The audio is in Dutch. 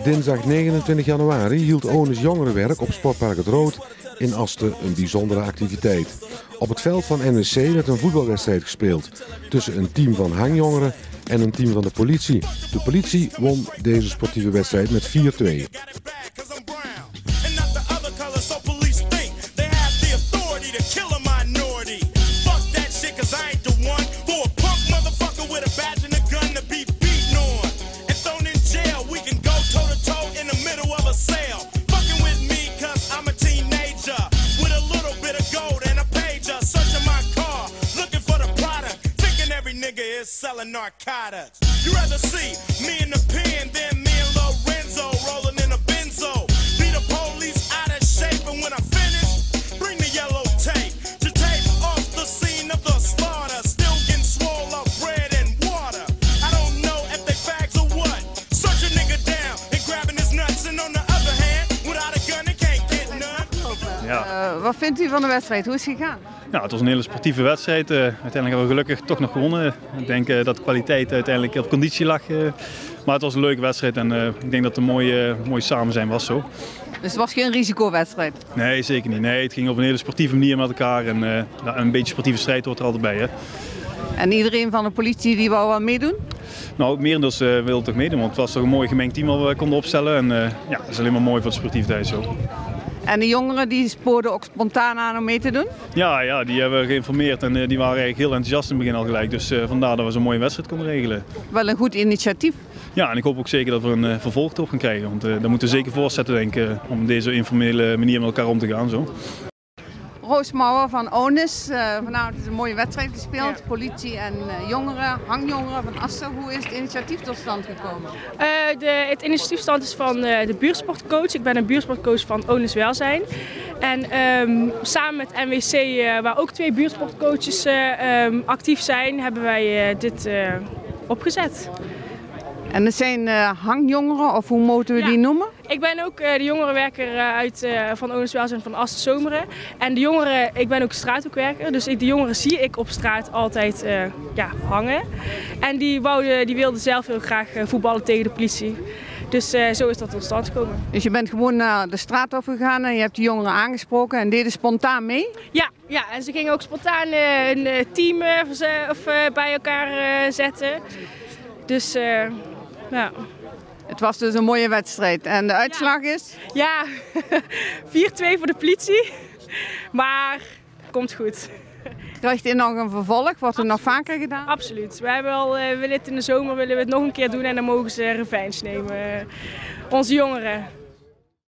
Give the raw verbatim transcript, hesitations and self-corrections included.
Dinsdag negenentwintig januari hield Onus Jongerenwerk op Sportpark Het Rood in Asten een bijzondere activiteit. Op het veld van N W C werd een voetbalwedstrijd gespeeld tussen een team van hangjongeren en een team van de politie. De politie won deze sportieve wedstrijd met vier twee. Selling narcotics. You rather see me in the pen than me and Lorenzo rolling in a benzo. Be the police out of shape, and when I finish, bring the yellow tape to take off the scene of the slaughter. Still getting swole up bread and water. I don't know if they fags or what. Search a nigga down and grabbing his nuts, and on the other hand, without a gun, they can't get none. Ja. Uh, wat vindt u van de wedstrijd? Hoe is het gegaan? Nou, het was een hele sportieve wedstrijd. Uh, uiteindelijk hebben we gelukkig toch nog gewonnen. Ik denk uh, dat de kwaliteit uiteindelijk op conditie lag. Uh, maar het was een leuke wedstrijd en uh, ik denk dat het een mooi, uh, mooi samen zijn was zo. Dus het was geen risicowedstrijd? Nee, zeker niet. Nee, het ging op een hele sportieve manier met elkaar en uh, een beetje sportieve strijd hoort er altijd bij. Hè. En iedereen van de politie die wou wel meedoen? Nou, merendels uh, wilde toch meedoen, want het was toch een mooi gemengd team wat we konden opstellen. En uh, ja, dat is alleen maar mooi voor de sportiviteit zo. En de jongeren die spoorden ook spontaan aan om mee te doen? Ja, ja, die hebben we geïnformeerd en uh, die waren eigenlijk heel enthousiast in het begin al gelijk. Dus uh, vandaar dat we zo'n mooie wedstrijd konden regelen. Wel een goed initiatief. Ja, en ik hoop ook zeker dat we een uh, vervolg op gaan krijgen. Want uh, daar moeten we zeker voortzetten, denk ik, uh, om deze informele manier met elkaar om te gaan. Zo. Roos Mouwer van Onus, uh, vanavond is een mooie wedstrijd gespeeld. Ja. Politie en uh, jongeren, hangjongeren van Asten. Hoe is het initiatief tot stand gekomen? Uh, de, het initiatiefstand is van uh, de buurtsportcoach. Ik ben een buurtsportcoach van Onus Welzijn. En um, samen met N W C, uh, waar ook twee buurtsportcoaches uh, um, actief zijn, hebben wij uh, dit uh, opgezet. En het zijn uh, hangjongeren, of hoe moeten we ja. die noemen? Ik ben ook uh, de jongerenwerker uh, uit, uh, van Onus Welzijn van Asten Zomeren. En de jongeren, ik ben ook straathoekwerker, dus ik, de jongeren zie ik op straat altijd uh, ja, hangen. En die, wouden, die wilden zelf heel graag uh, voetballen tegen de politie. Dus uh, zo is dat tot stand gekomen. Dus je bent gewoon naar de straat opgegaan en je hebt de jongeren aangesproken en deden spontaan mee? Ja, ja, en ze gingen ook spontaan uh, een team uh, of, uh, bij elkaar uh, zetten. Dus uh, ja. Het was dus een mooie wedstrijd. En de uitslag ja. is? Ja, vier twee voor de politie. Maar komt goed. Krijgt dit nog een vervolg? Wordt het nog vaker gedaan? Absoluut. We hebben al, uh, willen het in de zomer willen we het nog een keer doen en dan mogen ze revanche nemen. Uh, onze jongeren.